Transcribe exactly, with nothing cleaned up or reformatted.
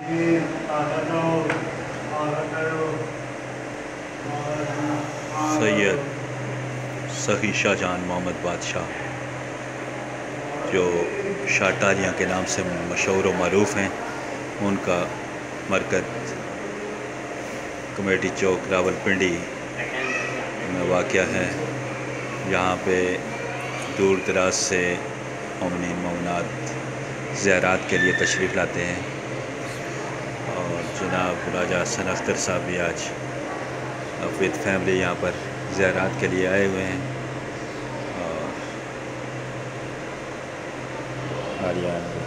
सैयद सखी शाहजहां मोहम्मद बादशाह, जो शाहटालियाँ के नाम से मशहूर व मरूफ़ हैं, उनका मरकज़ कमेटी चौक रावलपिंडी में वाक़या है। यहाँ पे दूर दराज से मोमिनीन मोमिनात ज़ियारत के लिए तशरीफ़ लाते हैं और जनाब राजा हसन अख्तर साहब भी आज विद फैमिली यहाँ पर ज़ियारत के लिए आए हुए हैं। और